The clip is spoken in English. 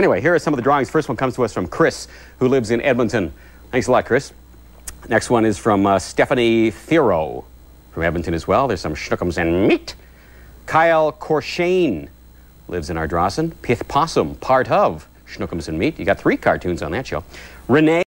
Anyway, here are some of the drawings. First one comes to us from Chris, who lives in Edmonton. Thanks a lot, Chris. Next one is from Stephanie Thero from Edmonton as well. There's some Shnookums and Meat. Kyle Corshane lives in Ardrossan. Pith Possum, part of Shnookums and Meat. You got 3 cartoons on that show. Renee